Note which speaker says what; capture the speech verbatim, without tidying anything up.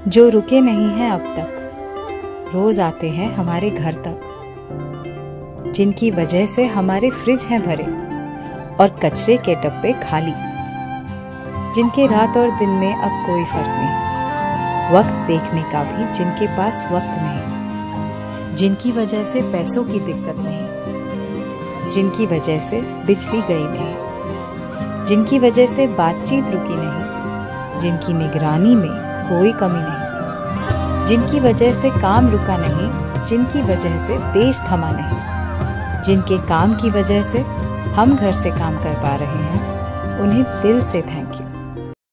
Speaker 1: जो रुके नहीं हैं अब तक, रोज आते हैं हमारे घर तक, जिनकी वजह से हमारे फ्रिज हैं भरे और कचरे के डब्बे खाली, जिनके रात और दिन में अब कोई फर्क नहीं, वक्त देखने का भी जिनके पास वक्त नहीं, जिनकी वजह से पैसों की दिक्कत नहीं, जिनकी वजह से बिजली गई नहीं, जिनकी वजह से बातचीत रुकी नहीं, जिनकी निगरानी में कोई कमी नहीं, जिनकी वजह से काम रुका नहीं, जिनकी वजह से देश थमा नहीं, जिनके काम की वजह से हम घर से काम कर पा रहे हैं, उन्हें दिल से थैंक